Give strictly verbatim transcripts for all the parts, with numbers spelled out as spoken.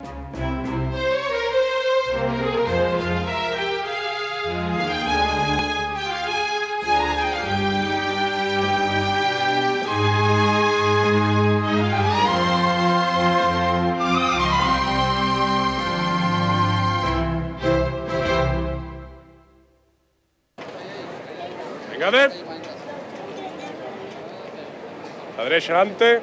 La derecha adelante.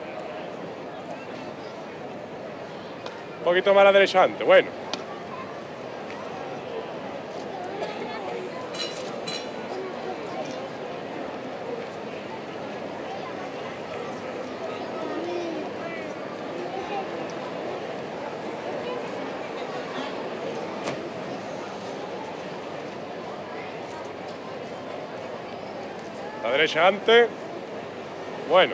Un poquito más a la derecha adelante. Bueno. La derecha adelante. Bueno.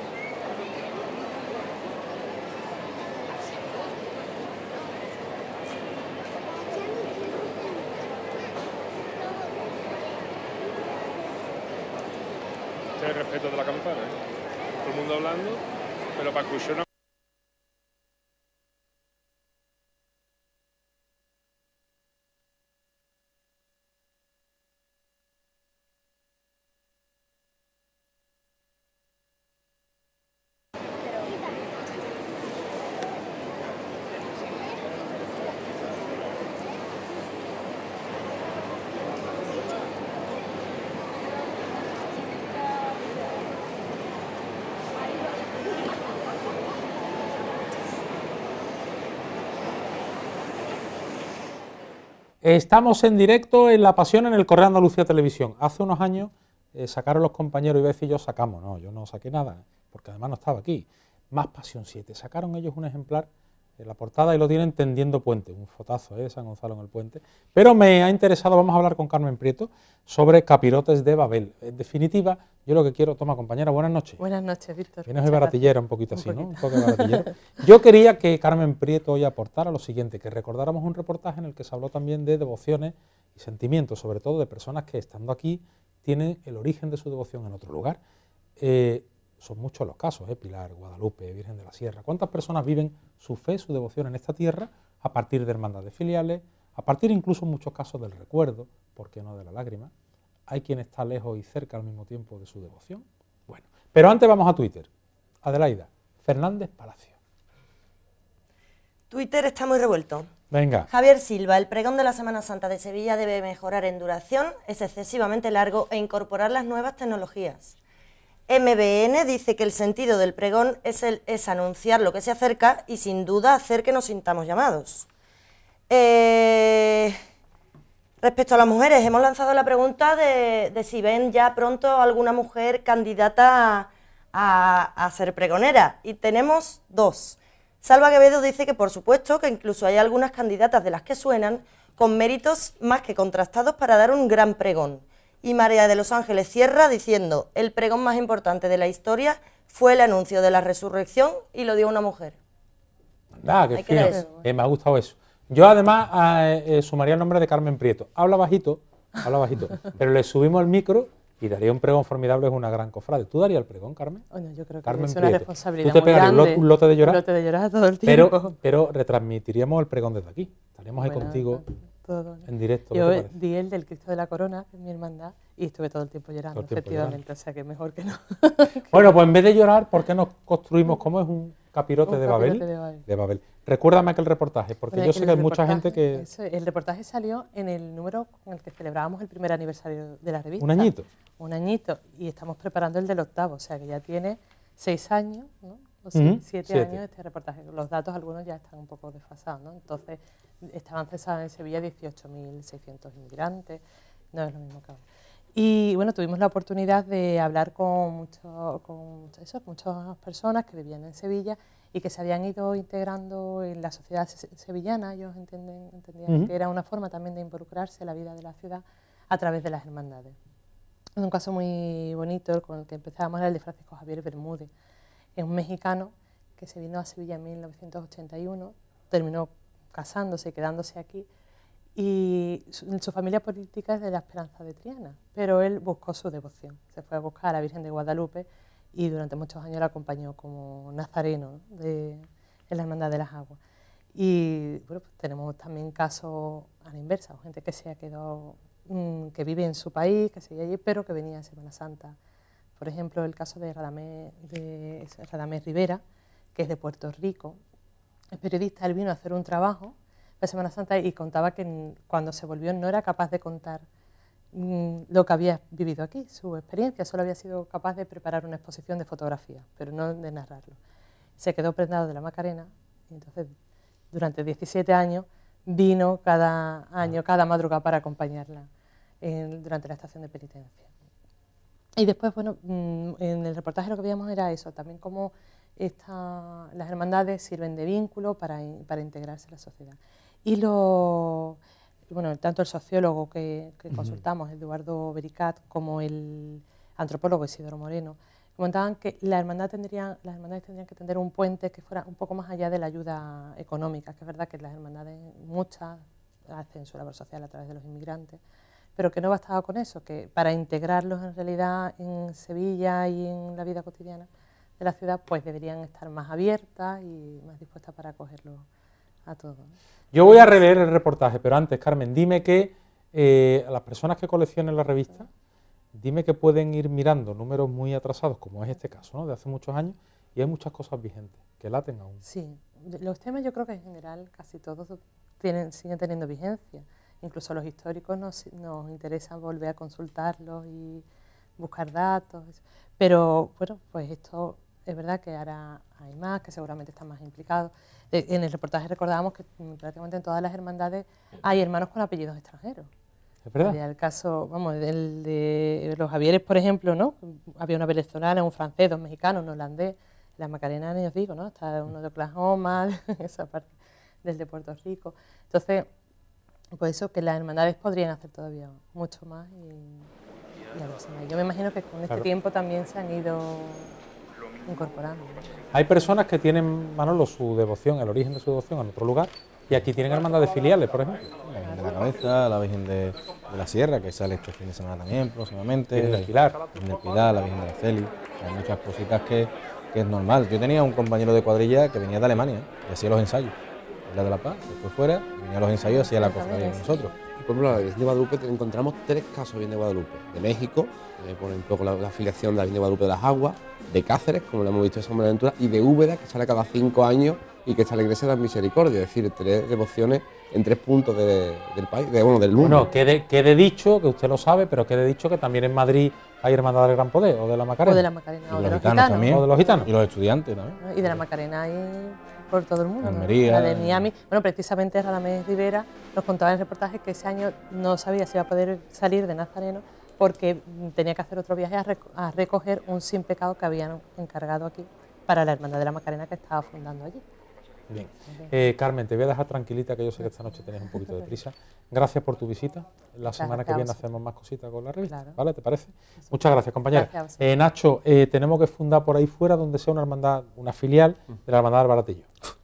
El respeto de la campana, ¿eh? Todo el mundo hablando, pero para escuchar una... Estamos en directo en La Pasión en el Correo Andalucía Televisión. Hace unos años eh, sacaron los compañeros, iba a decir yo sacamos, no, yo no saqué nada, porque además no estaba aquí. Más Pasión siete, sacaron ellos un ejemplar en la portada y lo tienen tendiendo puente, un fotazo ¿eh? de San Gonzalo en el puente. Pero me ha interesado, vamos a hablar con Carmen Prieto sobre Capirotes de Babel. En definitiva, yo lo que quiero, toma compañera, buenas noches. Buenas noches, Víctor. Vienes hoy baratillera un poquito un así, poquito. ¿no? Un poco de baratillera. Yo quería que Carmen Prieto hoy aportara lo siguiente, que recordáramos un reportaje en el que se habló también de devociones y sentimientos, sobre todo de personas que estando aquí tienen el origen de su devoción en otro lugar. Eh, son muchos los casos, ¿eh? Pilar, Guadalupe, Virgen de la Sierra. ¿Cuántas personas viven su fe, su devoción en esta tierra a partir de hermandades filiales, a partir incluso en muchos casos del recuerdo, por qué no de la lágrima? Hay quien está lejos y cerca al mismo tiempo de su devoción. Bueno, pero antes vamos a Twitter. Adelaida, Fernández Palacio. Twitter está muy revuelto. Venga. Javier Silva, el pregón de la Semana Santa de Sevilla debe mejorar en duración, es excesivamente largo e incorporar las nuevas tecnologías. M B N dice que el sentido del pregón es, el, es anunciar lo que se acerca y sin duda hacer que nos sintamos llamados. Eh, respecto a las mujeres, hemos lanzado la pregunta de, de si ven ya pronto alguna mujer candidata a, a, a ser pregonera, y tenemos dos. Salva Quevedo dice que por supuesto que incluso hay algunas candidatas de las que suenan con méritos más que contrastados para dar un gran pregón. Y María de los Ángeles cierra diciendo: el pregón más importante de la historia fue el anuncio de la resurrección y lo dio una mujer. Ah, qué fino. Eh, me ha gustado eso. Yo además eh, eh, sumaría el nombre de Carmen Prieto. Habla bajito, habla bajito, pero le subimos el micro y daría un pregón formidable, es una gran cofrade. ¿Tú darías el pregón, Carmen? Bueno, yo creo que Carmen es una Prieto. responsabilidad ¿Tú te muy pegarías grande, un lote de llorar? Un lote de llorar todo el tiempo. Pero, pero retransmitiríamos el pregón desde aquí. Estaríamos ahí bueno, contigo todo, ¿no? en directo. Yo di el del Cristo de la Corona, que es mi hermandad, y estuve todo el tiempo llorando, el tiempo efectivamente, llorando. O sea que mejor que no. Bueno, pues en vez de llorar, ¿por qué nos construimos como es un capirote, un de, capirote Babel? de Babel? De Babel. Recuérdame aquel reportaje, porque bueno, yo sé que hay mucha gente que... Eso, el reportaje salió en el número con el que celebrábamos el primer aniversario de la revista. Un añito. Un añito, y estamos preparando el del octavo, o sea que ya tiene seis años, ¿no? O sea, Uh-huh. siete, siete años este reportaje. Los datos algunos ya están un poco desfasados, ¿no? Entonces, estaban cesados en Sevilla dieciocho mil seiscientos inmigrantes, no es lo mismo que ahora. Y bueno, tuvimos la oportunidad de hablar con, mucho, con eso, muchas personas que vivían en Sevilla y que se habían ido integrando en la sociedad sevillana. Ellos entienden, entendían uh-huh. que era una forma también de involucrarse en la vida de la ciudad a través de las hermandades. Un caso muy bonito con el que empezábamos era el de Francisco Javier Bermúdez. Es un mexicano que se vino a Sevilla en mil novecientos ochenta y uno, terminó casándose y quedándose aquí, y su, su familia política es de la Esperanza de Triana, pero él buscó su devoción, se fue a buscar a la Virgen de Guadalupe y durante muchos años la acompañó como nazareno de, en la Hermandad de las Aguas. Y bueno, pues tenemos también casos a la inversa, gente que se ha quedado, mmm, que vive en su país, que sigue allí, pero que venía en Semana Santa. Por ejemplo, el caso de Radamés, de Radamés Rivera, que es de Puerto Rico. El periodista, él vino a hacer un trabajo de Semana Santa y contaba que cuando se volvió no era capaz de contar mmm, lo que había vivido aquí, su experiencia, solo había sido capaz de preparar una exposición de fotografía, pero no de narrarlo. Se quedó prendado de la Macarena y entonces durante diecisiete años vino cada año, cada madrugada para acompañarla en, durante la estación de penitencia. Y después, bueno, en el reportaje lo que veíamos era eso, también cómo esta, las hermandades sirven de vínculo para, para integrarse en la sociedad. Y lo, bueno, tanto el sociólogo que, que consultamos, Eduardo Bericat, como el antropólogo Isidoro Moreno, comentaban que la hermandad tendría, las hermandades tendrían que tener un puente que fuera un poco más allá de la ayuda económica, que es verdad que las hermandades, muchas, hacen su labor social a través de los inmigrantes, pero que no bastaba con eso, que para integrarlos en realidad en Sevilla y en la vida cotidiana de la ciudad, pues deberían estar más abiertas y más dispuestas para acogerlo a todos. Yo voy a releer el reportaje, pero antes, Carmen, dime que eh, a las personas que coleccionen la revista, dime que pueden ir mirando números muy atrasados, como es este caso, ¿no?, de hace muchos años, y hay muchas cosas vigentes, que laten aún. Sí, los temas yo creo que en general casi todos tienen, siguen teniendo vigencia, incluso los históricos nos, nos interesa volver a consultarlos y buscar datos, pero bueno, pues esto es verdad que ahora hay más, que seguramente están más implicados. En el reportaje recordábamos que prácticamente en todas las hermandades hay hermanos con apellidos extranjeros. ¿Es verdad? Había el caso, vamos, el de los Javieres, por ejemplo, ¿no? Había una venezolana, un francés, dos mexicanos, un holandés. La Macarena, ni os digo, ¿no? Está uno de Oklahoma, esa parte del de Puerto Rico. Entonces, pues eso, que las hermandades podrían hacer todavía mucho más. Y, y a ver si me, yo me imagino que con este Claro. tiempo también se han ido incorporando, ¿no? Hay personas que tienen, Manolo, su devoción, el origen de su devoción en otro lugar, y aquí tienen hermandades filiales, por ejemplo. La Virgen de la Cabeza, la Virgen de, de la Sierra, que sale este fin de semana también, próximamente. Virgen del Pilar. La Virgen del Pilar, la Virgen de la Celi. Hay muchas cositas que, que es normal. Yo tenía un compañero de cuadrilla que venía de Alemania, ¿eh? Y hacía los ensayos. La de La Paz, se fue fuera, y venía a los ensayos y hacía la cofradía con nosotros. Y por ejemplo, la Virgen de Guadalupe encontramos tres casos de Virgen de Guadalupe. De México, que pone un poco la, la afiliación de la Virgen de Guadalupe de las Aguas, de Cáceres, como lo hemos visto en San Buenaventura, y de Úbeda, que sale cada cinco años y que está la Iglesia de la Misericordia, es decir, tres devociones en tres puntos de, del país, de, bueno, del mundo. Bueno, quede, quede dicho, que usted lo sabe, pero quede dicho que también en Madrid hay hermandad del Gran Poder, o de la Macarena. O de la Macarena, Y o de de los los gitanos gitanos. también. O de los gitanos. Y los estudiantes también. ¿no? Y de la Macarena hay por todo el mundo. Almería. ¿no? La de Miami. Bueno, precisamente Radamés Rivera nos contaba en el reportaje que ese año no sabía si iba a poder salir de Nazareno porque tenía que hacer otro viaje a, reco a recoger un sin pecado que habían encargado aquí para la Hermandad de la Macarena que estaba fundando allí. Bien. Eh, Carmen, te voy a dejar tranquilita, que yo sé que esta noche tenías un poquito de prisa. Gracias por tu visita. La semana que Gracias a viene vosotros. hacemos más cositas con la revista, Claro. ¿vale? ¿Te parece? Muchas gracias, compañera. Gracias a vosotros. Eh, Nacho, eh, tenemos que fundar por ahí fuera donde sea una hermandad, una filial de la Hermandad del Baratillo.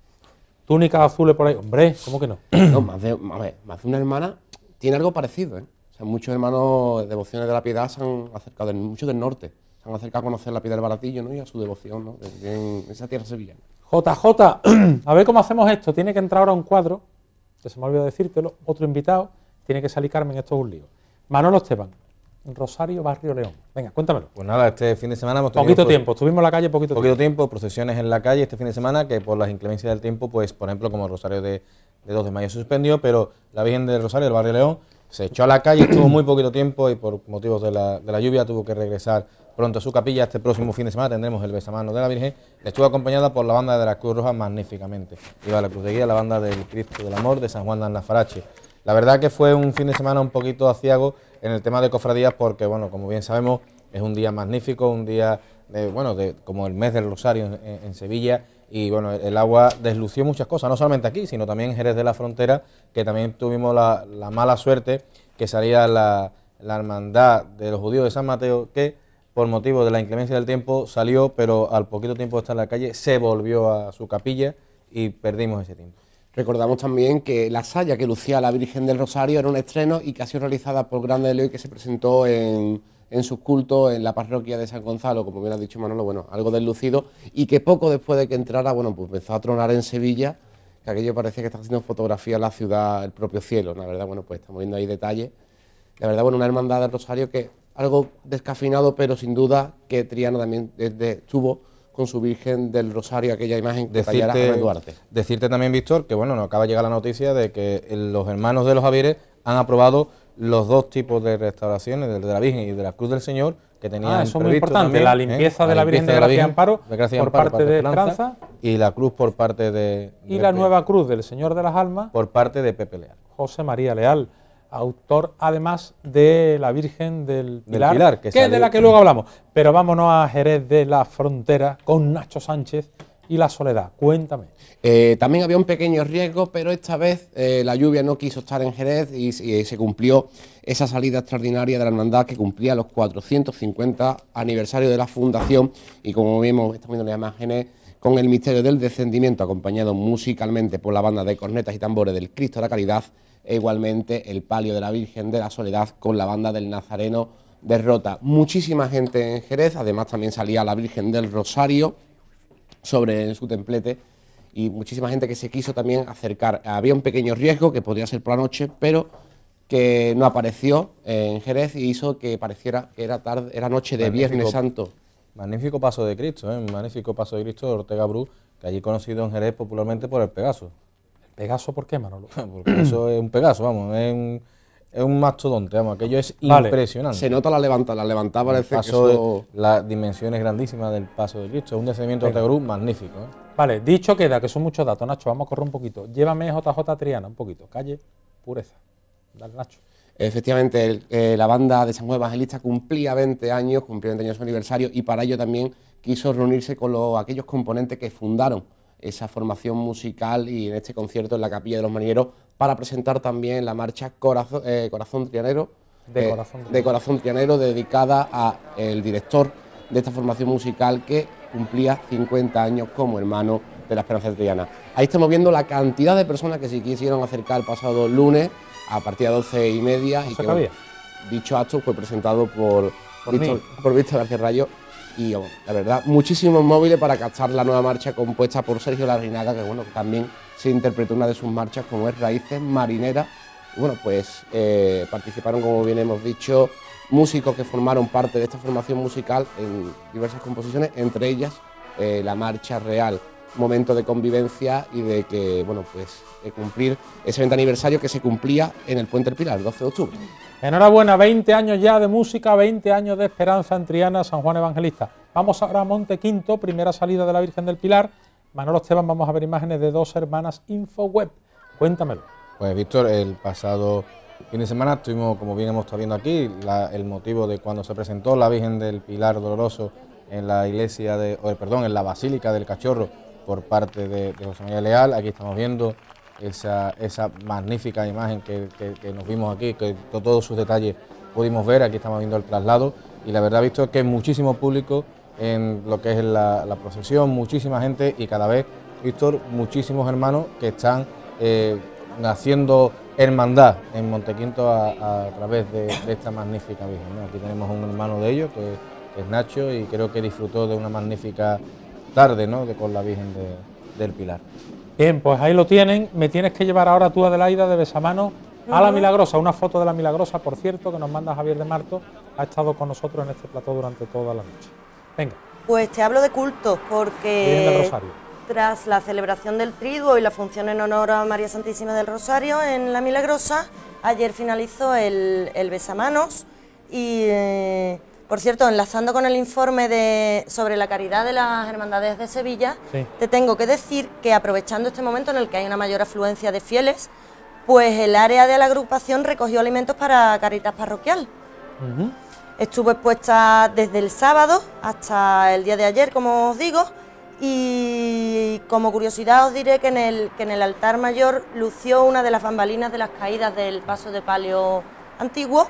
Túnicas azules por ahí. Hombre, ¿cómo que no? No, más de, a ver, más de una hermana tiene algo parecido, ¿eh? O sea, muchos hermanos de devociones de la piedad se han acercado, del, muchos del norte, se han acercado a conocer la piedad del Baratillo, ¿no? Y a su devoción, ¿no? De, de, en esa tierra sevillana. J J, a ver cómo hacemos esto. Tiene que entrar ahora un cuadro, que se me ha olvidado decírtelo, otro invitado, tiene que salir Carmen, esto es un lío. Manolo Esteban, Rosario, Barrio León. Venga, cuéntamelo. Pues nada, este fin de semana hemos tenido... Poquito pues, tiempo, estuvimos en la calle poquito, poquito tiempo. tiempo, procesiones en la calle este fin de semana, que por las inclemencias del tiempo, pues por ejemplo, como el Rosario de, de dos de mayo se suspendió, pero la Virgen del Rosario del Barrio León se echó a la calle, estuvo muy poquito tiempo y por motivos de la, de la lluvia tuvo que regresar pronto a su capilla. Este próximo fin de semana tendremos el besamano de la Virgen. Estuvo acompañada por la banda de la Cruz Roja magníficamente. Iba la Cruz de Guía, la banda del Cristo del Amor de San Juan de Annafarache. La verdad que fue un fin de semana un poquito aciago en el tema de cofradías porque, bueno, como bien sabemos, es un día magnífico, un día, de, bueno, de, como el mes del Rosario en, en, en Sevilla, y bueno, el agua deslució muchas cosas, no solamente aquí, sino también en Jerez de la Frontera, que también tuvimos la, la mala suerte que salía la, la hermandad de los judíos de San Mateo, que por motivo de la inclemencia del tiempo salió, pero al poquito tiempo de estar en la calle se volvió a su capilla y perdimos ese tiempo. Recordamos también que la saya que lucía la Virgen del Rosario era un estreno y que ha sido realizada por Grande de León y que se presentó en, en sus cultos en la parroquia de San Gonzalo, como bien ha dicho Manolo, bueno, algo deslucido, y que poco después de que entrara, bueno, pues empezó a tronar en Sevilla que aquello parece que está haciendo fotografía en la ciudad, el propio cielo. La verdad, bueno, pues estamos viendo ahí detalles. La verdad, bueno, una hermandad del Rosario que algo descafeinado, pero sin duda que Triana también desde, tuvo con su Virgen del Rosario, aquella imagen que tallara Javier Duarte. Decirte también, Víctor, que bueno, nos acaba de llegar la noticia de que los hermanos de los Javieres han aprobado los dos tipos de restauraciones, el de la Virgen y de la Cruz del Señor, que tenían ah, eso es muy previsto importante, también, la limpieza ¿eh? de la, la Virgen de Gracia y Amparo de Gracia y por Amparo, parte de Esperanza y la cruz por parte de... y de la Pepe, nueva cruz del Señor de las Almas por parte de Pepe Leal. José María Leal, autor además de la Virgen del Pilar, del Pilar que, que es de la que luego hablamos. Pero vámonos a Jerez de la Frontera con Nacho Sánchez y la Soledad. Cuéntame. Eh, también había un pequeño riesgo, pero esta vez eh, la lluvia no quiso estar en Jerez y, y se cumplió esa salida extraordinaria de la hermandad que cumplía los cuatrocientos cincuenta aniversario de la fundación y como vemos, estamos viendo las imágenes, con el misterio del descendimiento acompañado musicalmente por la banda de cornetas y tambores del Cristo de la Caridad e igualmente el palio de la Virgen de la Soledad con la banda del Nazareno de Rota. Muchísima gente en Jerez, además también salía la Virgen del Rosario sobre su templete y muchísima gente que se quiso también acercar. Había un pequeño riesgo que podría ser por la noche, pero que no apareció en Jerez y hizo que pareciera que era tarde, era noche de Magnífico, Viernes Santo. Magnífico paso de Cristo, ¿eh? Magnífico paso de Cristo de Ortega Bru, que allí conocido en Jerez popularmente por el Pegaso. ¿El Pegaso por qué, Manolo? Porque eso es un Pegaso, vamos, es un, es un mastodonte, vamos, aquello es vale. impresionante. Se nota la levanta, la levantada parece paso que eso... de, las dimensiones grandísimas del paso de Cristo, es un descendimiento de Ortega Bru magnífico, ¿eh? Vale, dicho queda, que son muchos datos, Nacho, vamos a correr un poquito. Llévame J J Triana, un poquito. Calle, pureza. Dale, Nacho. Efectivamente, el, eh, la banda de San Juan Evangelista cumplía veinte años, cumplía veinte años su aniversario y para ello también quiso reunirse con los, aquellos componentes que fundaron esa formación musical y en este concierto en la Capilla de los Marineros para presentar también la marcha Corazón, eh, Corazón Trianero, de, eh, corazón, de Corazón Trianero, dedicada al director de esta formación musical que cumplía cincuenta años como hermano de la Esperanza Triana. Ahí estamos viendo la cantidad de personas que se quisieron acercar el pasado lunes a partir de doce y media no y se que cabía. Dicho acto fue presentado por, Por Víctor, mí. por Víctor García Rayo y bueno, la verdad, muchísimos móviles para captar la nueva marcha compuesta por Sergio Larrinaga, que bueno, también se interpretó una de sus marchas como es Raíces Marineras. Y bueno, pues eh, participaron, como bien hemos dicho, músicos que formaron parte de esta formación musical en diversas composiciones, entre ellas eh, la Marcha Real, momento de convivencia y de que, bueno, pues de cumplir ese veinte aniversario que se cumplía en el Puente del Pilar, el doce de octubre. Enhorabuena, veinte años ya de música, veinte años de esperanza en Triana, San Juan Evangelista. Vamos ahora a Monte Quinto, primera salida de la Virgen del Pilar. Manolo Esteban, vamos a ver imágenes de dos hermanas Infoweb. Cuéntamelo. Pues Víctor, el pasado fin de semana estuvimos, como bien hemos estado viendo aquí, la, el motivo de cuando se presentó la Virgen del Pilar Doloroso en la iglesia de, o, perdón, en la Basílica del Cachorro por parte de, de José María Leal. Aquí estamos viendo esa, esa magnífica imagen que, que, que nos vimos aquí, que con todos sus detalles pudimos ver. Aquí estamos viendo el traslado y la verdad, Víctor, que muchísimo público en lo que es la, la procesión, muchísima gente y cada vez, Víctor, muchísimos hermanos que están eh, haciendo hermandad en Montequinto a, a través de, de esta magnífica Virgen, ¿no? Aquí tenemos un hermano de ellos, que, que es Nacho, y creo que disfrutó de una magnífica tarde, ¿no?, de, con la Virgen de, del Pilar. Bien, pues ahí lo tienen. Me tienes que llevar ahora tú, Adelaida, de Besamano a la Milagrosa. Una foto de la Milagrosa, por cierto, que nos manda Javier de Marto. Ha estado con nosotros en este plató durante toda la noche. Venga. Pues te hablo de cultos, Virgen del porque Rosario. tras la celebración del Triduo y la función en honor a María Santísima del Rosario en la Milagrosa, ayer finalizó el, el Besamanos y, eh, por cierto, enlazando con el informe de, sobre la caridad de las hermandades de Sevilla, Sí. te tengo que decir que aprovechando este momento en el que hay una mayor afluencia de fieles, pues el área de la agrupación recogió alimentos para Caritas Parroquial. Uh-huh. Estuvo expuesta desde el sábado hasta el día de ayer, como os digo, y como curiosidad os diré que en el, que en el altar mayor lució una de las bambalinas de las caídas del paso de palio antiguo.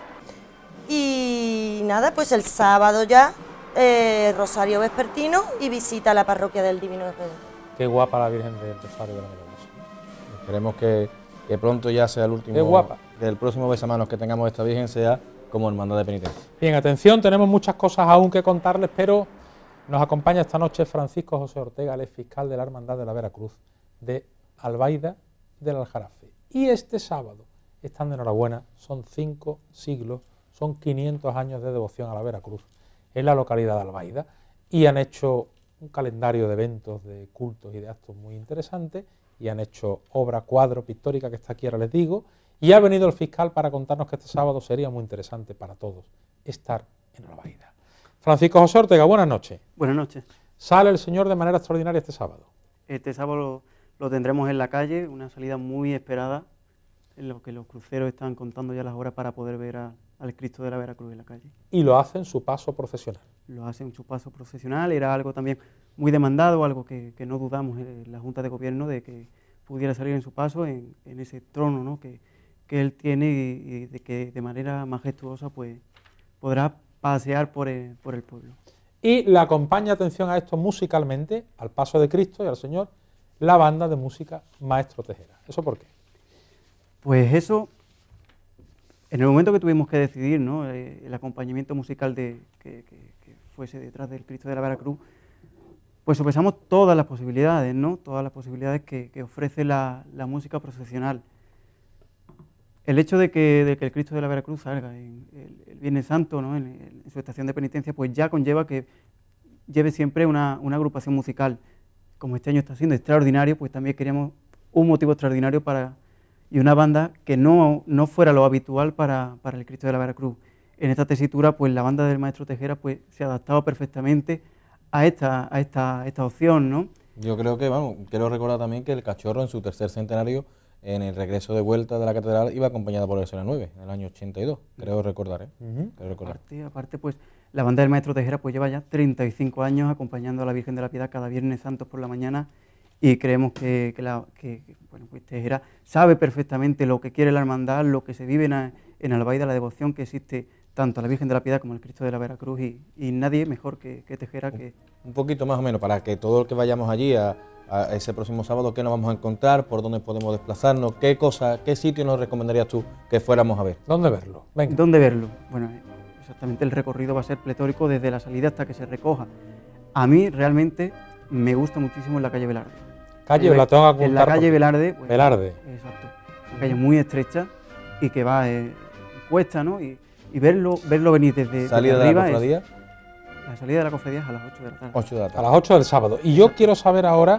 Y nada, pues el sábado ya, eh, Rosario Vespertino y visita a la parroquia del Divino Redentor. Qué guapa la Virgen del Rosario de la Milagrosa. Esperemos que, que pronto ya sea el último, Qué guapa. que el próximo besamanos que tengamos de esta Virgen sea como hermandad de penitencia. Bien, atención, tenemos muchas cosas aún que contarles, pero nos acompaña esta noche Francisco José Ortega, el fiscal de la Hermandad de la Veracruz de Albaida del Aljarafe. Y este sábado están de enhorabuena, son cinco siglos, son quinientos años de devoción a la Veracruz en la localidad de Albaida, y han hecho un calendario de eventos, de cultos y de actos muy interesantes, y han hecho obra, cuadro, pictórica, que está aquí ahora les digo, y ha venido el fiscal para contarnos que este sábado sería muy interesante para todos estar en Albaida. Francisco José Ortega, buenas noches. Buenas noches. Sale el señor de manera extraordinaria este sábado. Este sábado lo, lo tendremos en la calle, una salida muy esperada, en lo que los cruceros están contando ya las horas para poder ver a, al Cristo de la Veracruz en la calle. Y lo hace en su paso procesional. Lo hace en su paso procesional, era algo también muy demandado, algo que, que no dudamos en la Junta de Gobierno de que pudiera salir en su paso, en, en ese trono, ¿no?, que, que él tiene, y, y de que de manera majestuosa pues podrá pasear por el, por el pueblo. Y le acompaña, atención a esto, musicalmente, al paso de Cristo y al Señor, la banda de música Maestro Tejera. ¿Eso por qué? Pues eso, en el momento que tuvimos que decidir, ¿no?, eh, el acompañamiento musical de, que, que, que fuese detrás del Cristo de la Veracruz, pues sopesamos todas las posibilidades, ¿no?, todas las posibilidades que, que ofrece la, la música procesional. El hecho de que, de que el Cristo de la Veracruz salga en el, el Viernes Santo, ¿no?, en, en su estación de penitencia, pues ya conlleva que lleve siempre una, una agrupación musical. Como este año está siendo extraordinario, pues también queríamos un motivo extraordinario para, y una banda que no, no fuera lo habitual para, para el Cristo de la Veracruz. En esta tesitura, pues la banda del Maestro Tejera pues, se adaptaba perfectamente a esta, a esta, esta opción, ¿no? Yo creo que, vamos, quiero recordar también que el Cachorro en su tercer centenario, en el regreso de vuelta de la catedral, iba acompañado por el S L nueve, en el año ochenta y dos, creo recordar, ¿eh? Uh-huh. Creo recordar. Aparte, aparte, pues, la banda del Maestro Tejera pues lleva ya treinta y cinco años acompañando a la Virgen de la Piedad cada Viernes Santos por la mañana, y creemos que, que, la, que, que bueno, pues Tejera sabe perfectamente lo que quiere la hermandad, lo que se vive en, en Albaida, la devoción que existe tanto a la Virgen de la Piedad como al Cristo de la Veracruz, y, y nadie mejor que, que Tejera. Que... Un poquito más o menos, para que todo el que vayamos allí a, a ese próximo sábado, ¿qué nos vamos a encontrar? ¿Por dónde podemos desplazarnos? ¿Qué cosa, qué sitio nos recomendarías tú que fuéramos a ver? ¿Dónde verlo? Venga. ¿Dónde verlo? Bueno, exactamente, el recorrido va a ser pletórico desde la salida hasta que se recoja. A mí realmente me gusta muchísimo en la calle Velarde. Calle, la tengo que apuntar. En la calle Velarde. Pues, Velarde. Exacto. Una calle muy estrecha y que va eh, cuesta, ¿no? Y, y verlo, verlo venir desde, ¿Salida desde arriba de la cofradía? Es, la salida de la cofradía es a las ocho de la tarde. ocho de la tarde. A las ocho del sábado. Y yo quiero saber ahora,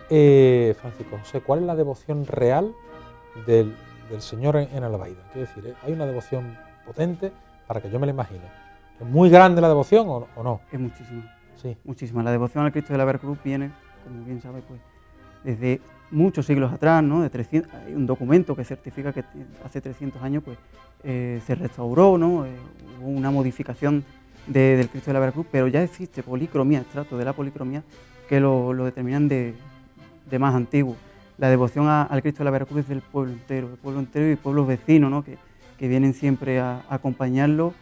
eh, Francisco José, ¿cuál es la devoción real del, del Señor en, en Albaida? Quiero decir, ¿eh? ¿hay una devoción potente para que yo me la imagine? ¿Es muy grande la devoción o, o no? Es muchísima. Sí. Muchísima. La devoción al Cristo de la Veracruz viene, como bien sabe, pues, desde muchos siglos atrás, ¿no? De trescientos, hay un documento que certifica que hace trescientos años pues, eh, se restauró, ¿no? Eh, hubo una modificación de, del Cristo de la Veracruz, pero ya existe policromía, extracto de la policromía, que lo, lo determinan de, de más antiguo. La devoción a, al Cristo de la Veracruz es del pueblo entero, del pueblo entero y pueblos vecinos, ¿no? que, que vienen siempre a, a acompañarlo,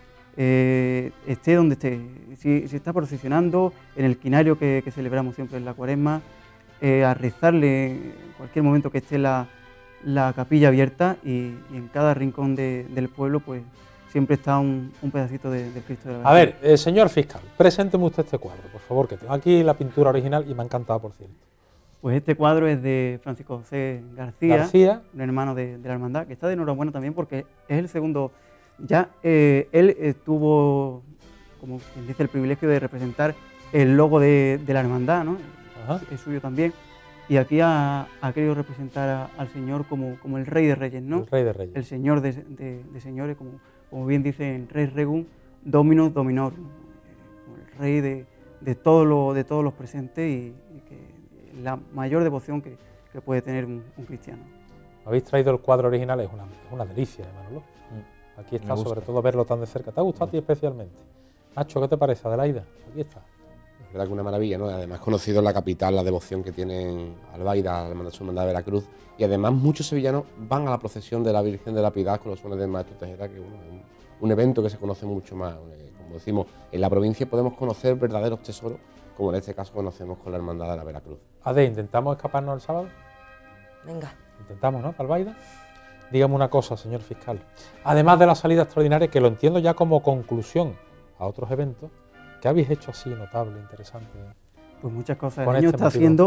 eh, esté donde esté. Si, si está procesionando, en el quinario que, que celebramos siempre en la Cuaresma, Eh, a rezarle en cualquier momento que esté la, la capilla abierta, y, y en cada rincón de, del pueblo pues siempre está un, un pedacito de, del Cristo de la Veracruz. A ver, eh, señor fiscal, presénteme usted este cuadro, por favor, que tengo aquí la pintura original y me ha encantado, por cierto. Pues este cuadro es de Francisco José García, García. un hermano de, de la hermandad, que está de enhorabuena también porque es el segundo. Ya eh, él eh, tuvo, como quien dice, el privilegio de representar el logo de, de la hermandad, ¿no? Ajá. Es suyo también, y aquí ha, ha querido representar a, al Señor como, como el Rey de Reyes, ¿no? El Rey de Reyes. El Señor de, de, de señores, como, como bien dice en Res Regum, Dominus Dominor, ¿no? Como el Rey de, de, todo lo, de todos los presentes, y, y que la mayor devoción que, que puede tener un, un cristiano. Habéis traído el cuadro original, es una, es una delicia, ¿eh, Manolo? Mm. Aquí está, sobre todo verlo tan de cerca. ¿Te ha gustado a ti especialmente? Nacho, ¿qué te parece, Adelaida? Aquí está. Es verdad que una maravilla, ¿no? Además, conocido en la capital la devoción que tienen Albaida, la hermandad de Veracruz, y además muchos sevillanos van a la procesión de la Virgen de la Piedad con los sones del Maestro Tejera, que bueno, es un, un evento que se conoce mucho más. Eh, como decimos, en la provincia podemos conocer verdaderos tesoros, como en este caso conocemos con la hermandad de la Veracruz. Ade, ¿intentamos escaparnos el sábado? Venga. Intentamos, ¿no? Albaida. Dígame una cosa, señor fiscal. Además de la salida extraordinaria, que lo entiendo ya como conclusión a otros eventos, ¿qué habéis hecho así notable, interesante? Pues muchas cosas. Con El año este está motivo. siendo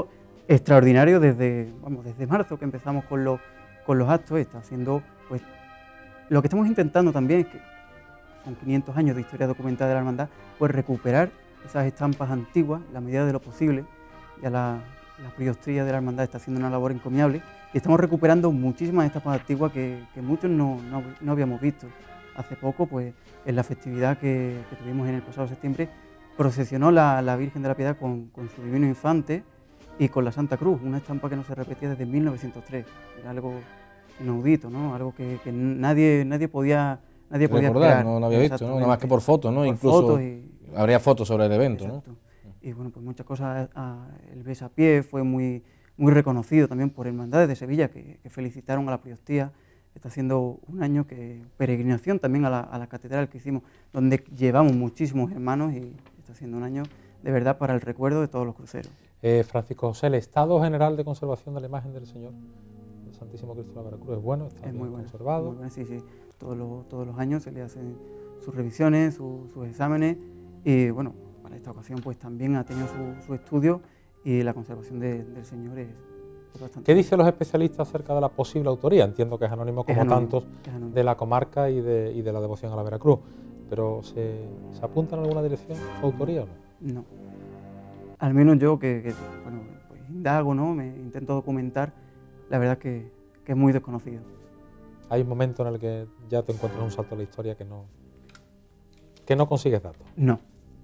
extraordinario desde, vamos, desde marzo que empezamos con los, con los actos. Está haciendo, pues, lo que estamos intentando también es que, con quinientos años de historia documentada de la hermandad, pues recuperar esas estampas antiguas, la medida de lo posible. Ya la, la priostría de la hermandad está haciendo una labor encomiable y estamos recuperando muchísimas estampas antiguas que, que muchos no, no, no habíamos visto. Hace poco, pues, en la festividad que, que tuvimos en el pasado septiembre, procesionó la, la Virgen de la Piedad con, con su Divino Infante y con la Santa Cruz, una estampa que no se repetía desde mil novecientos tres. Era algo inaudito, ¿no? Algo que, que nadie, nadie podía, nadie podía recordar, esperar. no, no había visto, ¿no? Nada más que por fotos, ¿no? Por Incluso fotos y, habría fotos sobre el evento, exacto. ¿no? Y bueno, pues muchas cosas. A, el besapié fue muy, muy reconocido también por hermandades de Sevilla que, que felicitaron a la priostía. Está haciendo un año que peregrinación también a la, a la catedral que hicimos, donde llevamos muchísimos hermanos, y está haciendo un año de verdad para el recuerdo de todos los cruceros. Eh, Francisco José, el estado general de conservación de la imagen del Señor, del Santísimo Cristo de la Veracruz, es bueno, está Es bien muy bueno, conservado. muy bueno, sí, sí. Todos los, todos los años se le hacen sus revisiones, su, sus exámenes, y bueno, para esta ocasión pues también ha tenido su, su estudio, y la conservación de, del Señor es, es bastante. ¿Qué dicen los especialistas acerca de la posible autoría? Entiendo que es anónimo como Es anónimo, tantos es anónimo. de la comarca y de, y de la devoción a la Veracruz, pero ¿se, ¿se apunta en alguna dirección su autoría o no? No. Al menos yo que, que bueno, pues indago, ¿no? Me intento documentar, la verdad que, que es muy desconocido. Hay un momento en el que ya te encuentras un salto a la historia que no, que no consigues datos. No.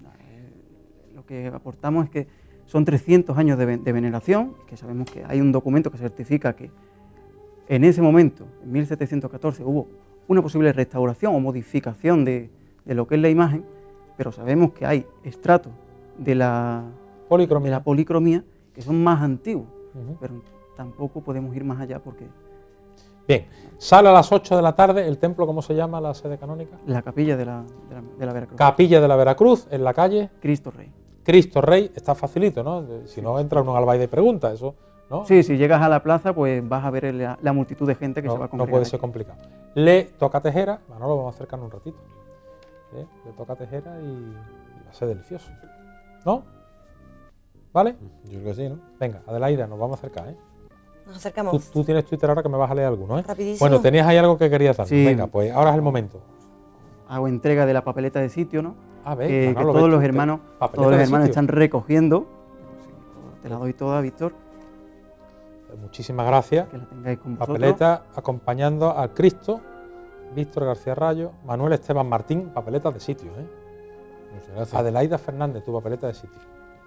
Eh, lo que aportamos es que son trescientos años de, de veneración, que sabemos que hay un documento que certifica que en ese momento, en mil setecientos catorce, hubo una posible restauración o modificación de, de lo que es la imagen, pero sabemos que hay estratos de la Policromía. de la policromía que son más antiguos, Uh-huh. pero tampoco podemos ir más allá porque Bien, sale a las ocho de la tarde, el templo, ¿cómo se llama la sede canónica? la capilla de la, de la, de la Veracruz. Capilla de la Veracruz, en la calle Cristo Rey. Cristo Rey, está facilito, ¿no? Si no entra uno al baile y pregunta, eso, ¿no? Sí, si llegas a la plaza, pues vas a ver la, la multitud de gente que no, se va a no congregar. puede allí. ser complicado. Le toca tejera, Manolo, vamos a acercarnos un ratito. ¿Eh? Le toca tejera y, y va a ser delicioso. ¿No? ¿Vale? Yo creo que sí, ¿no? Venga, Adelaida, nos vamos a acercar, ¿eh? Nos Tú, acercamos. tú tienes Twitter ahora que me vas a leer alguno, ¿eh? Rapidísimo. Bueno, tenías ahí algo que querías darnos. Sí. Venga, pues ahora es el momento. Hago entrega de la papeleta de sitio, ¿no? A ver, que, que Manolo, todos ves los tú, hermanos, papeleta todos los de hermanos sitio. están recogiendo. Te la doy toda, Víctor, Pues muchísimas gracias. que la tengáis con vosotros. Papeleta acompañando al Cristo, Víctor García Rayo, Manuel Esteban Martín, papeletas de sitio, ¿eh? Muchas gracias. Adelaida Fernández, tu papeleta de sitio.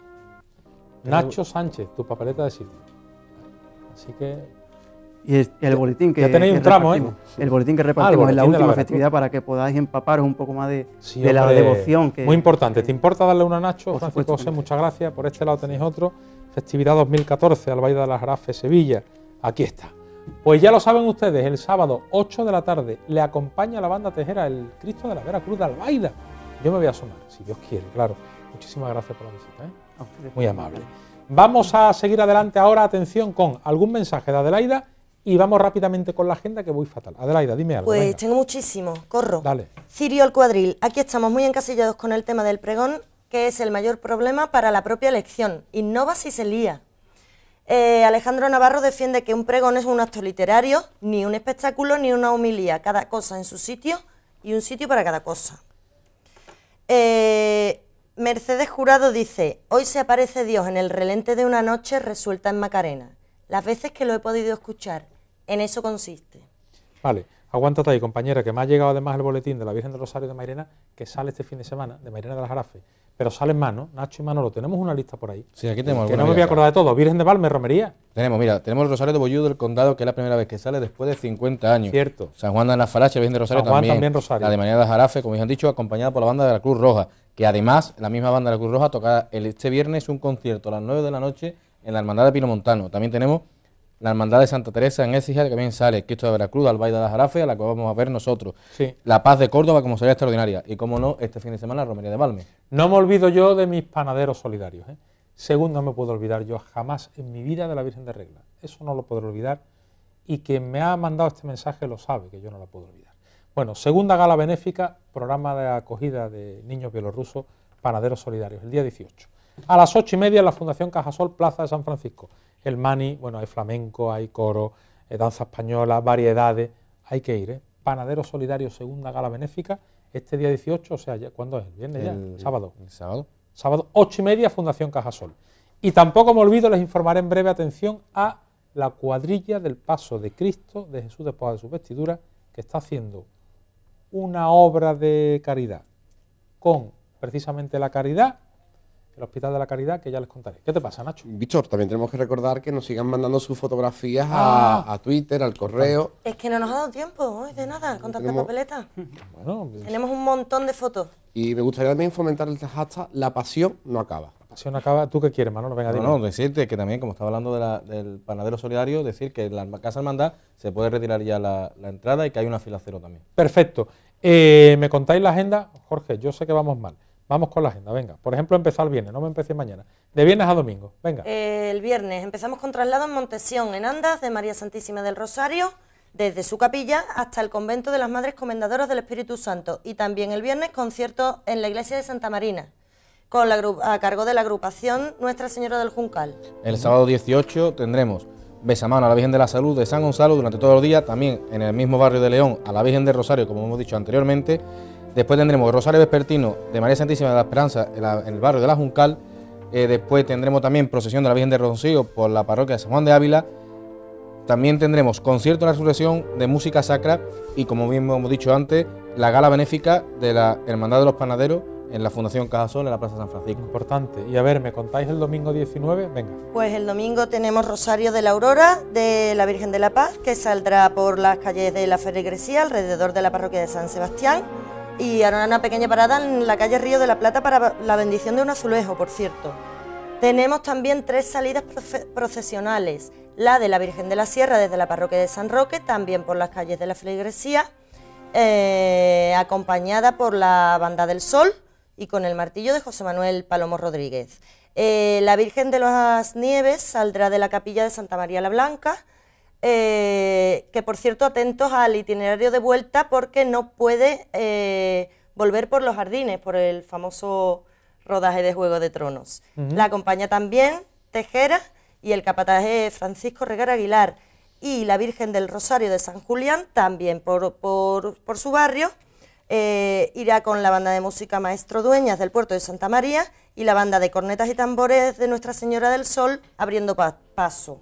Nacho Sánchez, tu papeleta de sitio. Así que Y es el boletín que, ya tenéis que un tramo, ¿eh? repartimos. El boletín que repartimos en la boletín de la última Veracruz. festividad para que podáis empaparos un poco más de, sí, de la hombre, devoción. Que, muy importante. que- ¿Te importa darle una a Nacho? Por Francisco supuesto, José, sí. muchas gracias. Por este lado tenéis otro. Festividad dos mil catorce, Albaida de las Jarafes, Sevilla. Aquí está. Pues ya lo saben ustedes, el sábado ocho de la tarde le acompaña la banda tejera el Cristo de la Veracruz de Albaida. Yo me voy a sumar, si Dios quiere, claro. Muchísimas gracias por la visita, ¿eh? a ustedes. Muy amable. Vamos a seguir adelante ahora, atención, con algún mensaje de Adelaida y vamos rápidamente con la agenda que voy fatal. Adelaida, dime algo. Pues venga. tengo muchísimo, corro. Dale. Cirio al cuadril, aquí estamos muy encasillados con el tema del pregón, que es el mayor problema para la propia elección. Innova si se lía. Eh, Alejandro Navarro defiende que un pregón es un acto literario, ni un espectáculo, ni una homilía, cada cosa en su sitio y un sitio para cada cosa. Eh, Mercedes Jurado dice, hoy se aparece Dios en el relente de una noche resuelta en Macarena. Las veces que lo he podido escuchar, en eso consiste. Vale, aguántate ahí, compañera, que me ha llegado además el boletín de la Virgen del Rosario de Mairena, que sale este fin de semana, de Mairena de las Jarafes. Pero salen más, ¿no? Nacho y Manolo, tenemos una lista por ahí. Sí, aquí tenemos Que no alguna me voy a ya. acordar de todo. Virgen de Valme, Romería. Tenemos, mira, tenemos el Rosario de Bollú del Condado, que es la primera vez que sale después de cincuenta años. Cierto. San Juan de la Falache, Virgen de Rosario San Juan también. también Rosario. La de María de Jarafe, como ya han dicho, acompañada por la banda de la Cruz Roja, que además, la misma banda de la Cruz Roja toca el, este viernes un concierto a las nueve de la noche en la Hermandad de Pino Montano. También tenemos la Hermandad de Santa Teresa en Écija, que también sale Cristo de Veracruz, Albaida de Jarafe, a la que vamos a ver nosotros. Sí. La Paz de Córdoba, como sería extraordinaria. Y, como no, este fin de semana, la Romería de Valme. No me olvido yo de mis panaderos solidarios, ¿eh? Segundo, no me puedo olvidar yo jamás en mi vida de la Virgen de Regla. Eso no lo podré olvidar. Y quien me ha mandado este mensaje lo sabe, que yo no lo puedo olvidar. Bueno, segunda gala benéfica, programa de acogida de niños bielorrusos, panaderos solidarios, el día dieciocho. A las ocho y media en la Fundación Cajasol, Plaza de San Francisco. el Mani, bueno, hay flamenco, hay coro, eh, danza española, variedades, hay que ir, ¿eh? Panadero Solidario, segunda gala benéfica, este día dieciocho, o sea, ya, ¿cuándo es? ¿El viernes El, ya? ¿Sábado? El sábado. Sábado, ocho y media, Fundación Cajasol. Y tampoco me olvido, les informaré en breve, atención, a la cuadrilla del Paso de Cristo, de Jesús despojado de sus vestiduras, que está haciendo una obra de caridad con precisamente la caridad, el Hospital de la Caridad, que ya les contaré. ¿Qué te pasa, Nacho? Víctor, también tenemos que recordar que nos sigan mandando sus fotografías Ah. a, a Twitter, al correo. Es que no nos ha dado tiempo hoy de nada, con tanta Tenemos- papeleta. Bueno, pues, Tenemos un montón de fotos. Y me gustaría también fomentar el hashtag La pasión no acaba. la pasión acaba. ¿Tú qué quieres, Manolo? Venga, No, dime. no, decirte que también, como estaba hablando de la- del panadero solidario, decir que en la Casa Hermandad se puede retirar ya la, la entrada y que hay una fila cero también. Perfecto. Eh, ¿Me contáis la agenda? Jorge, yo sé que vamos mal. Vamos con la agenda, venga. Por ejemplo, empezar el viernes, no me empecé mañana. De viernes a domingo, venga. Eh, el viernes empezamos con traslado en Montesión, en Andas, de María Santísima del Rosario, desde su capilla hasta el convento de las Madres Comendadoras del Espíritu Santo. Y también el viernes concierto en la iglesia de Santa Marina, con la, agru- a cargo de la agrupación Nuestra Señora del Juncal. El sábado dieciocho tendremos besamano a la Virgen de la Salud de San Gonzalo durante todo el día, también en el mismo barrio de León a la Virgen del Rosario, como hemos dicho anteriormente. Después tendremos Rosario Vespertino de María Santísima de la Esperanza en, la- en el barrio de la Juncal. Eh, después tendremos también procesión de la Virgen de Rocío por la parroquia de San Juan de Ávila. También tendremos concierto de la resurrección de música sacra y, como bien hemos dicho antes, la gala benéfica de la Hermandad de los Panaderos en la Fundación Cajasol en la Plaza San Francisco. Importante. Y a ver, ¿me contáis el domingo diecinueve? Venga. Pues el domingo tenemos Rosario de la Aurora de la Virgen de la Paz, que saldrá por las calles de la Feligresía, alrededor de la parroquia de San Sebastián, y hará una pequeña parada en la calle Río de la Plata para la bendición de un azulejo, por cierto. Tenemos también tres salidas proce- procesionales, la de la Virgen de la Sierra desde la parroquia de San Roque, también por las calles de la Feligresía, eh, acompañada por la Banda del Sol y con el martillo de José Manuel Palomo Rodríguez. Eh, la Virgen de las Nieves saldrá de la capilla de Santa María la Blanca, eh, que por cierto atentos al itinerario de vuelta porque no puede eh, volver por los jardines, por el famoso rodaje de Juego de Tronos. Ujú. La acompaña también Tejera y el capataz es Francisco Regar Aguilar, y la Virgen del Rosario de San Julián, también por, por, por su barrio, eh, irá con la banda de música Maestro Dueñas del puerto de Santa María y la banda de cornetas y tambores de Nuestra Señora del Sol abriendo pa- paso.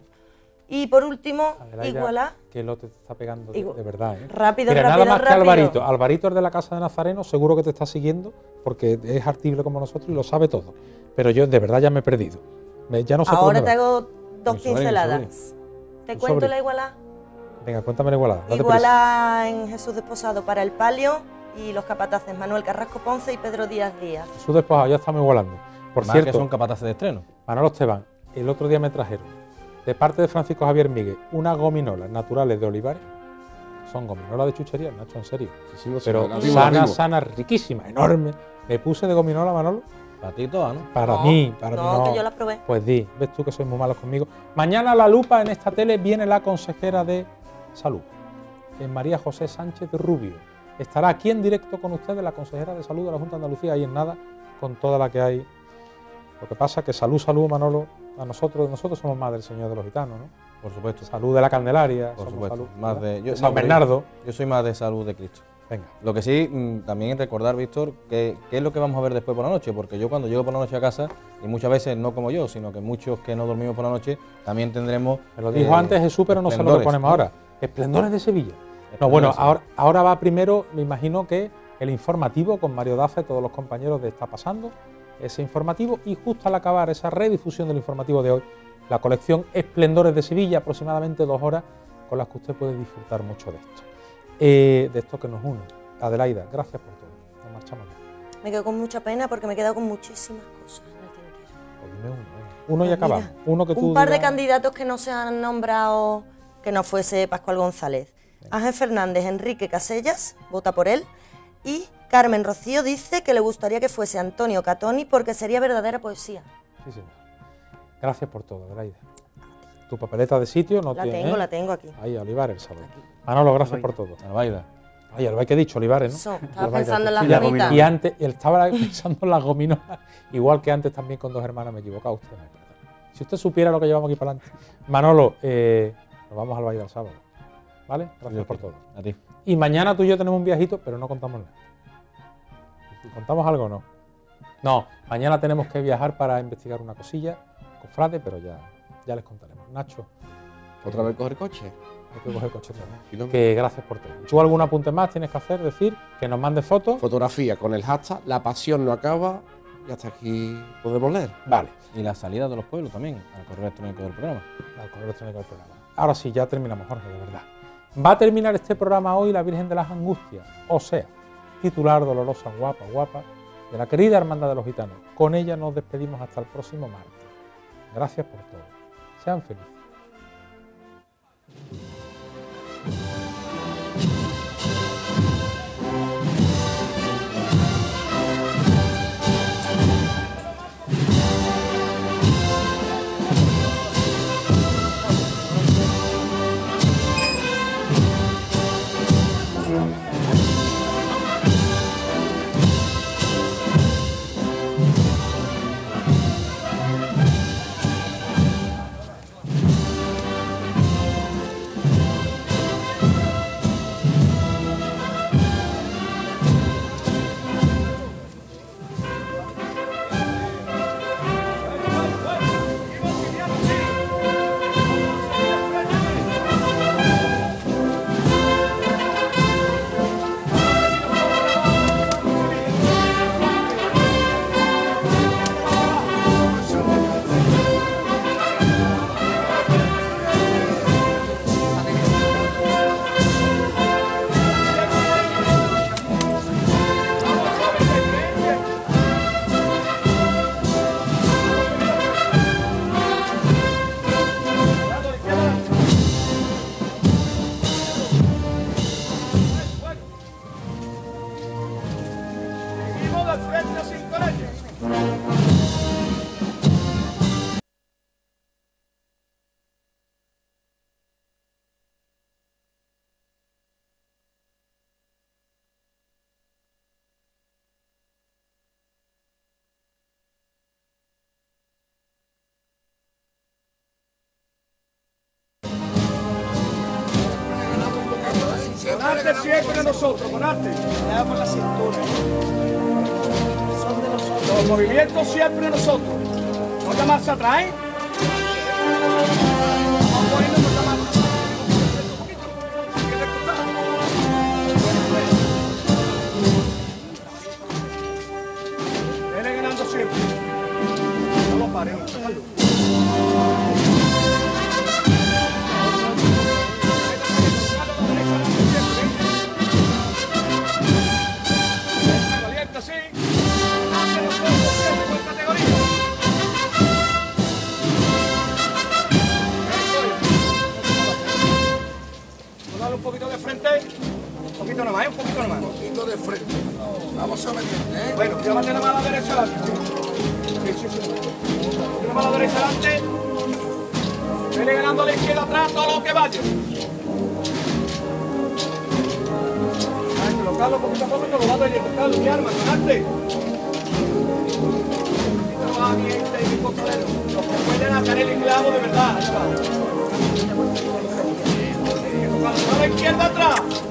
Y por último, Adelaida, Igualá. que lo te está pegando de, Igu- de verdad, ¿eh? Rápido, Mira, rápido, nada más que rápido. Alvarito. Alvarito, el de la Casa de Nazareno, seguro que te está siguiendo porque es artible como nosotros y lo sabe todo. Pero yo de verdad ya me he perdido. Me- ya no sé por Ahora dónde te va. hago dos Mi sobrino, mi pinceladas. Te Tu cuento sobrino. la Igualá. Venga, cuéntame la igualada. date prisa. Igualá en Jesús Desposado para el palio y los capataces Manuel Carrasco Ponce y Pedro Díaz Díaz. Jesús despojado, ya estamos igualando. Por Más que cierto, son capaces de estreno. Manolo Esteban, el otro día me trajeron, de parte de Francisco Javier Miguel, unas gominolas naturales de Olivares. Son gominolas de chuchería, Nacho, en serio. Sí, sí, no sé, Pero la vimos, la sanas, vimos. sanas, riquísimas, enormes. Me puse de gominola, Manolo, Para ti todas, ¿no? para No, mí, para no, mí. que yo las probé. Pues di, ves tú que sois muy malos conmigo. Mañana a la lupa en esta tele viene la consejera de Salud, eh, María José Sánchez Rubio. Estará aquí en directo con ustedes la consejera de Salud de la Junta de Andalucía, ahí en nada, con toda la que hay. Lo que pasa es que salud, salud, Manolo, a nosotros, nosotros somos más del Señor de los Gitanos, ¿no? Por supuesto. Salud de la Candelaria, Por somos supuesto. salud, Más ¿verdad? de, yo, San no, pero Bernardo. Yo soy más de salud de Cristo. Venga. Lo que sí, mm, también recordar, Víctor, que, qué es lo que vamos a ver después por la noche, porque yo cuando llego por la noche a casa, y muchas veces no como yo, sino que muchos que no dormimos por la noche, también tendremos... Me lo dijo eh, antes Jesús, pero no sé lo que esplendores, ponemos ¿no? ahora. Esplendores de Sevilla. No, Esplendores bueno, de Sevilla. ahora, ahora va primero, me imagino que el informativo con Mario Daza y todos los compañeros de Está Pasando, ese informativo, y justo al acabar esa redifusión del informativo de hoy, la colección Esplendores de Sevilla, aproximadamente dos horas, con las que usted puede disfrutar mucho de esto. Eh, de esto que nos une. Adelaida, gracias por todo. Nos marchamos ya. Me quedo con mucha pena porque me he quedado con muchísimas cosas en el tintero. Pues dime uno, venga. Uno y Pues acabamos. mira, Uno que tú un par de digas- candidatos que no se han nombrado, que no fuese Pascual González. Ángel Fernández, Enrique Casellas, vota por él. Y Carmen Rocío dice que le gustaría que fuese Antonio Catoni porque sería verdadera poesía. Sí, señor. Gracias por todo, Adelaida. Tu papeleta de sitio no La tiene. tengo, ¿eh? la tengo aquí. Ahí, Olivares, el sábado. Manolo, gracias por todo. Albaida. Ay, Albaida, que he dicho, Olivares, ¿no? Eso, estaba Albaida, pensando en te- las y la- gomitas. Y antes, él estaba pensando en las gominolas, igual que antes también con dos hermanas me he equivocado. Usted me perdona. Si usted supiera lo que llevamos aquí para adelante. Manolo, eh, nos vamos al baile del sábado. ¿Vale? Gracias por todo. A ti. Y mañana tú y yo tenemos un viajito, pero no contamos nada. ¿Contamos algo o no? No, mañana tenemos que viajar para investigar una cosilla, cofrade, pero ya, ya les contaremos. Nacho. ¿Otra vez coger coche? Hay que coger coche también. Kilómetros. Que gracias por todo. ¿Tú algún apunte más tienes que hacer? Decir, que nos mandes fotos. Fotografía con el hashtag La Pasión No Acaba y hasta aquí podemos leer. Vale. Y la salida de los pueblos también, al correo electrónico del programa. Al correo electrónico del programa. Ahora sí, ya terminamos, Jorge, de verdad. Va a terminar este programa hoy la Virgen de las Angustias, o sea, titular dolorosa, guapa, guapa, de la querida Hermandad de los Gitanos. Con ella nos despedimos hasta el próximo martes. Gracias por todo. Sean felices. Con arte siempre de nosotros, con arte. Le damos la cintura. Son de nosotros. Los movimientos siempre de nosotros. No te marcha atrás, ¿eh? Vamos a irnos, no te marcha atrás. Un poquito. ¿Quieres escuchar? Viene ganando siempre. No lo paremos. Así, hace los juegos siempre con categoría. Vamos a darle un poquito de frente, un poquito nomás, un poquito nomás. Un poquito de frente. Vamos a medir, ¿eh? Bueno, llévate la mano derecha adelante. Sí, sí, sí. La mano derecha adelante. Viene ganando a la izquierda atrás todo lo que vaya. Carlos, poquito a poco te lo va a ver, Carlos, mi arma, tonante. No va bien, mi costalero. Los que pueden hacer el clavo de verdad. Allá va. A la izquierda atrás.